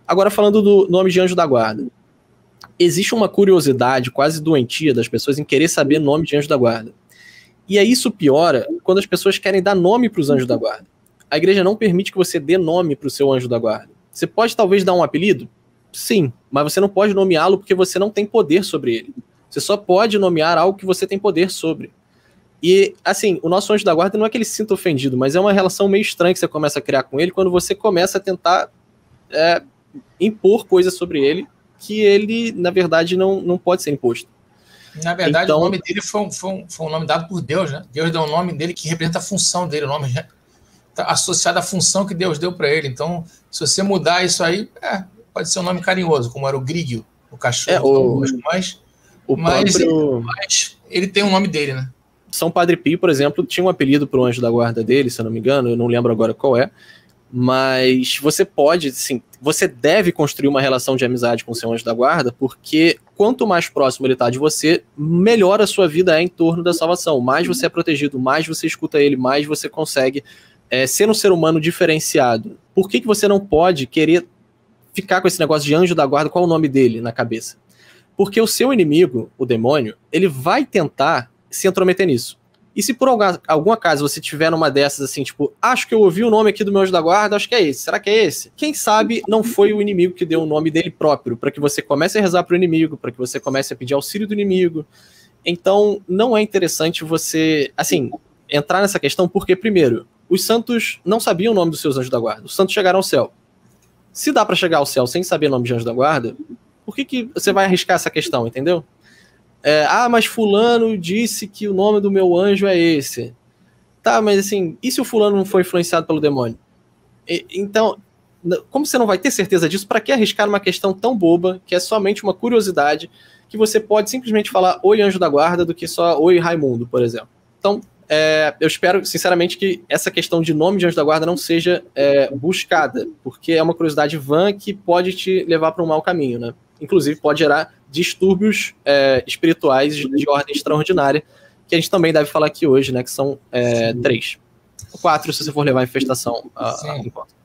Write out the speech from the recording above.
Agora, falando do nome de anjo da guarda. Existe uma curiosidade quase doentia das pessoas em querer saber nome de anjo da guarda. E aí isso piora quando as pessoas querem dar nome para os anjos da guarda. A igreja não permite que você dê nome para o seu anjo da guarda. Você pode talvez dar um apelido? Sim, mas você não pode nomeá-lo porque você não tem poder sobre ele. Você só pode nomear algo que você tem poder sobre. E, assim, o nosso anjo da guarda não é que ele se sinta ofendido, mas é uma relação meio estranha que você começa a criar com ele quando você começa a tentar impor coisas sobre ele que ele, na verdade, não pode ser imposto. Na verdade, então, o nome dele foi um nome dado por Deus, né? Deus deu um nome dele que representa a função dele, o nome está associado à função que Deus deu para ele. Então, se você mudar isso aí, pode ser um nome carinhoso, como era o Grigio, o cachorro, mas ele tem um nome dele, né? São Padre Pio, por exemplo, tinha um apelido para o anjo da guarda dele, se eu não me engano, eu não lembro agora qual é, mas você pode, sim, você deve construir uma relação de amizade com o seu anjo da guarda, porque quanto mais próximo ele está de você, melhor a sua vida é em torno da salvação, mais você é protegido, mais você escuta ele, mais você consegue ser um ser humano diferenciado. Por que você não pode querer ficar com esse negócio de anjo da guarda, qual é o nome dele na cabeça? Porque o seu inimigo, o demônio, ele vai tentar se intrometer nisso. E se por algum acaso você tiver numa dessas assim, tipo, acho que eu ouvi o nome aqui do meu anjo da guarda, acho que é esse, será que é esse? Quem sabe não foi o inimigo que deu o nome dele próprio, para que você comece a rezar pro inimigo, para que você comece a pedir auxílio do inimigo. Então, não é interessante você, assim, entrar nessa questão, porque, primeiro, os santos não sabiam o nome dos seus anjos da guarda, os santos chegaram ao céu. Se dá para chegar ao céu sem saber o nome de anjo da guarda, por que você vai arriscar essa questão, entendeu? Mas fulano disse que o nome do meu anjo é esse. Tá, mas assim, e se o fulano não foi influenciado pelo demônio? Então, como você não vai ter certeza disso, para que arriscar uma questão tão boba, que é somente uma curiosidade, que você pode simplesmente falar oi anjo da guarda, do que só oi Raimundo, por exemplo. Então, eu espero, sinceramente, que essa questão de nome de anjo da guarda não seja buscada, porque é uma curiosidade vã que pode te levar para um mau caminho, né? Inclusive pode gerar distúrbios espirituais de ordem extraordinária, que a gente também deve falar aqui hoje, né? Que são 3. 4, se você for levar a infestação a conta.